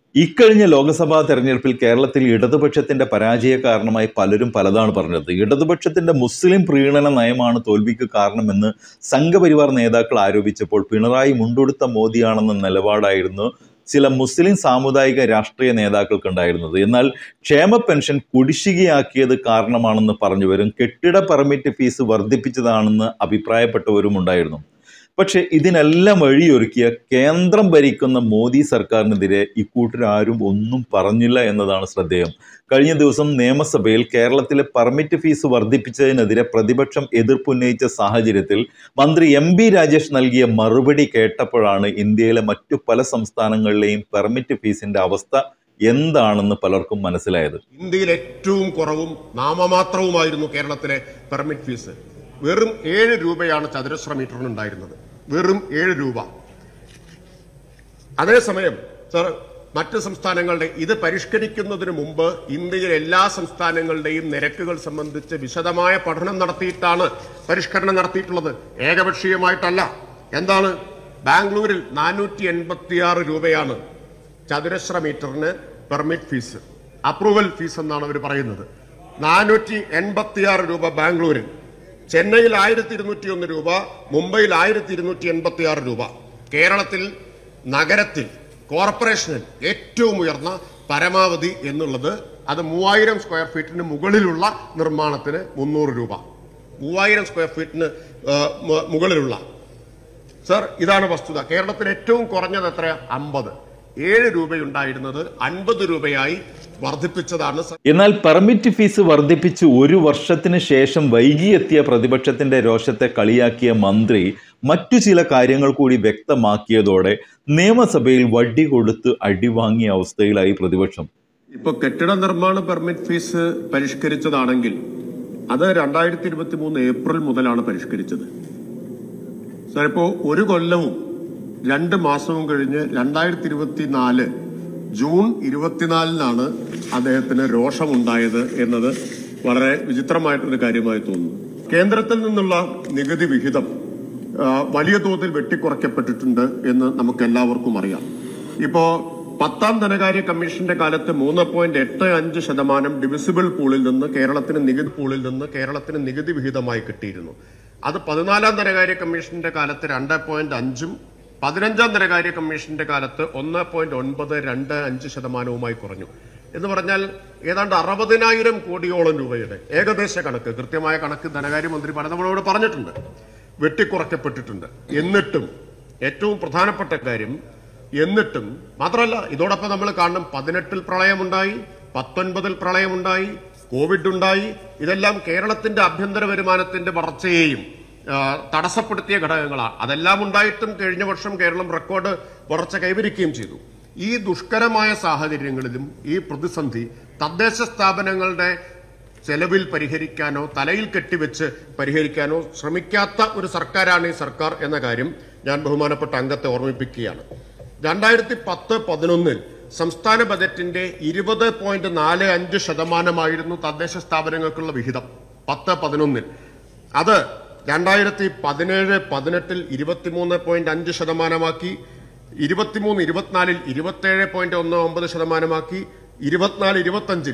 ഇക്കഴിഞ്ഞ ലോക്സഭാ തെരഞ്ഞെടുപ്പിൽ കേരളത്തിൽ ഇടതുപക്ഷത്തിന്റെ പരാജയ കാരണമായി പലരും പലതാണ് പറഞ്ഞത്. ഇടതുപക്ഷത്തിന്റെ മുസ്ലിം പ്രീണന നയമാണ് തോൽവിക്ക് കാരണമെന്ന് സംഘപരിവാർ നേതാക്കൾ ആരോപിച്ചപ്പോൾ പിണറായി മുണ്ടുടുത്ത മോദിയാണെന്ന നിലപാടായിരുന്നു ചില മുസ്ലിം സാമുദായിക രാഷ്ട്രീയ നേതാക്കൾക്കുണ്ടായിരുന്നത്. എന്നാൽ ക്ഷേമ പെൻഷൻ കുടിശ്ശികയാക്കിയത് കാരണമാണെന്ന് പറഞ്ഞവരും കെട്ടിട പെർമിറ്റ് ഫീസ് വർദ്ധിപ്പിച്ചതാണെന്ന് അഭിപ്രായപ്പെട്ടവരും ഉണ്ടായിരുന്നു. പക്ഷെ ഇതിനെല്ലാം വഴിയൊരുക്കിയ കേന്ദ്രം ഭരിക്കുന്ന മോദി സർക്കാരിനെതിരെ ഇക്കൂട്ടരാരും ഒന്നും പറഞ്ഞില്ല എന്നതാണ് ശ്രദ്ധേയം. കഴിഞ്ഞ ദിവസം നിയമസഭയിൽ കേരളത്തിലെ പെർമിറ്റ് ഫീസ് വർദ്ധിപ്പിച്ചതിനെതിരെ പ്രതിപക്ഷം എതിർപ്പുന്നയിച്ച സാഹചര്യത്തിൽ മന്ത്രി എം.ബി. രാജേഷ് നൽകിയ മറുപടി കേട്ടപ്പോഴാണ് ഇന്ത്യയിലെ മറ്റു പല സംസ്ഥാനങ്ങളിലെയും പെർമിറ്റ് ഫീസിന്റെ അവസ്ഥ എന്താണെന്ന് പലർക്കും മനസ്സിലായത്. ഇന്ത്യയിൽ ഏറ്റവും കുറവും നാമമാത്രവുമായിരുന്നു കേരളത്തിലെ പെർമിറ്റ് ഫീസ്. വെറും 7 രൂപയാണ് ചതുരശ്ര മീറ്ററിന് ഉണ്ടായിരുന്നത്. വെറും 7 രൂപ. അതേസമയം സർ, മറ്റ് സംസ്ഥാനങ്ങളുടെ ഇത് പരിഷ്കരിക്കുന്നതിന് മുമ്പ് ഇന്ത്യയിലെ എല്ലാ സംസ്ഥാനങ്ങളുടെയും നിരക്കുകൾ സംബന്ധിച്ച് വിശദമായ പഠനം നടത്തിയിട്ടാണ് പരിഷ്കരണം നടത്തിയിട്ടുള്ളത്, ഏകപക്ഷീയമായിട്ടല്ല. എന്താണ്? ബാംഗ്ലൂരിൽ 486 രൂപയാണ് ചതുരശ്ര മീറ്ററിന് പെർമിറ്റ് ഫീസ്, അപ്രൂവൽ ഫീസ് എന്നാണ് അവർ പറയുന്നത്. 486 രൂപ ബാംഗ്ലൂരിൽ. ചെന്നൈയിൽ 1201 രൂപ, മുംബൈയിൽ 1286 രൂപ. കേരളത്തിൽ നഗരത്തിൽ കോർപ്പറേഷനിൽ ഏറ്റവും ഉയർന്ന പരമാവധി എന്നുള്ളത് അത് 3000 സ്ക്വയർ ഫീറ്റിന് മുകളിലുള്ള നിർമ്മാണത്തിന് 300 രൂപ. 3000 സ്ക്വയർ ഫീറ്റിന് മുകളിലുള്ള. സർ, ഇതാണ് വസ്തുത. കേരളത്തിൽ ഏറ്റവും കുറഞ്ഞത് എത്ര? 50. 7 രൂപയുണ്ടായിരുന്നത് 50 രൂപയായി വർദ്ധിപ്പിച്ചതാണ്. എന്നാൽ പെർമിറ്റ് ഫീസ് വർദ്ധിപ്പിച്ച് 1 വർഷത്തിന് ശേഷം വൈകിയെത്തിയ പ്രതിപക്ഷത്തിന്റെ രോഷത്തെ കളിയാക്കിയ മന്ത്രി മറ്റു ചില കാര്യങ്ങൾ കൂടി വ്യക്തമാക്കിയതോടെ നിയമസഭയിൽ വടി കൊടുത്ത് അടിവാങ്ങിയ അവസ്ഥയിലായി പ്രതിപക്ഷം. ഇപ്പൊ കെട്ടിട നിർമ്മാണ പെർമിറ്റ് ഫീസ് പരിഷ്കരിച്ചതാണെങ്കിൽ അത് 2023 ഏപ്രിൽ മുതലാണ് പരിഷ്കരിച്ചത്. സാർ, ഇപ്പോ 1 കൊല്ലവും 2 മാസവും കഴിഞ്ഞ് 2024 ജൂൺ 24-നാണ് അദ്ദേഹത്തിന് രോഷമുണ്ടായത് എന്നത് വളരെ വിചിത്രമായിട്ടൊരു കാര്യമായി തോന്നുന്നു. കേന്ദ്രത്തിൽ നിന്നുള്ള നികുതി വിഹിതം വലിയ തോതിൽ വെട്ടിക്കുറയ്ക്കപ്പെട്ടിട്ടുണ്ട് എന്ന് നമുക്ക് എല്ലാവർക്കും അറിയാം. ഇപ്പോ 10ാം ധനകാര്യ കമ്മീഷന്റെ കാലത്ത് 3.85% ഡിവിസിബിൾ പൂളിൽ നിന്ന് കേരളത്തിന് നികുതി വിഹിതമായി കിട്ടിയിരുന്നു. അത് 14ാം ധനകാര്യ കമ്മീഷന്റെ കാലത്ത് 2.5%, 15ാം ധനകാര്യ കമ്മീഷന്റെ കാലത്ത് 1.925% കുറഞ്ഞു. എന്ന് പറഞ്ഞാൽ ഏതാണ്ട് 60,000 കോടിയോളം രൂപയുടെ ഏകദേശ കണക്ക്, കൃത്യമായ കണക്ക് ധനകാര്യമന്ത്രി നമ്മളോട് പറഞ്ഞിട്ടുണ്ട്, വെട്ടിക്കുറയ്ക്കപ്പെട്ടിട്ടുണ്ട്. എന്നിട്ടും ഏറ്റവും പ്രധാനപ്പെട്ട കാര്യം, എന്നിട്ടും മാത്രമല്ല, ഇതോടൊപ്പം നമ്മൾ കാണണം 18-ൽ പ്രളയമുണ്ടായി, 19-ൽ പ്രളയമുണ്ടായി, കോവിഡ് ഉണ്ടായി. ഇതെല്ലാം കേരളത്തിന്റെ ആഭ്യന്തര വരുമാനത്തിന്റെ വളർച്ചയെയും തടസ്സപ്പെടുത്തിയ ഘടകങ്ങളാണ്. അതെല്ലാം ഉണ്ടായിട്ടും കഴിഞ്ഞ വർഷം കേരളം റെക്കോർഡ് വളർച്ച കൈവരിക്കുകയും ചെയ്തു. ഈ ദുഷ്കരമായ സാഹചര്യങ്ങളിലും ഈ പ്രതിസന്ധി തദ്ദേശ സ്ഥാപനങ്ങളുടെ ചെലവിൽ പരിഹരിക്കാനോ തലയിൽ കെട്ടിവെച്ച് പരിഹരിക്കാനോ ശ്രമിക്കാത്ത ഒരു സർക്കാരാണ് ഈ സർക്കാർ എന്ന കാര്യം ഞാൻ ബഹുമാനപ്പെട്ട അംഗത്തെ ഓർമ്മിപ്പിക്കുകയാണ്. 2010-11 സംസ്ഥാന ബജറ്റിന്റെ 20.45% തദ്ദേശ സ്ഥാപനങ്ങൾക്കുള്ള വിഹിതം 10-11. അത് 2017-18 23.5%, 23-24 27.19%, 24-25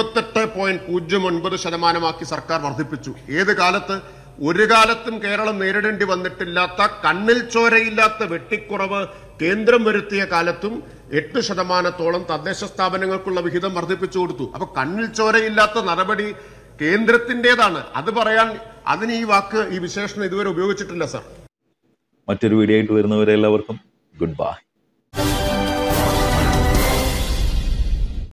28.09% സർക്കാർ വർദ്ധിപ്പിച്ചു. ഏത് കാലത്ത്? ഒരു കാലത്തും കേരളം നേരിടേണ്ടി വന്നിട്ടില്ലാത്ത, കണ്ണിൽ ചോരയില്ലാത്ത വെട്ടിക്കുറവ് കേന്ദ്രം വരുത്തിയ കാലത്തും 8%-ഓളം തദ്ദേശ സ്ഥാപനങ്ങൾക്കുള്ള വിഹിതം വർദ്ധിപ്പിച്ചു കൊടുത്തു. അപ്പൊ കണ്ണിൽ ചോരയില്ലാത്ത നടപടി കേന്ദ്രത്തിന്റേതാണ്. അത് പറയാൻ അതിന് ഈ വിശേഷണം ഇതുവരെ ഉപയോഗിച്ചിട്ടില്ല. സർ, മറ്റൊരു വീഡിയോ ആയിട്ട് വരുന്നവരെല്ലാവർക്കും ഗുഡ് ബൈ.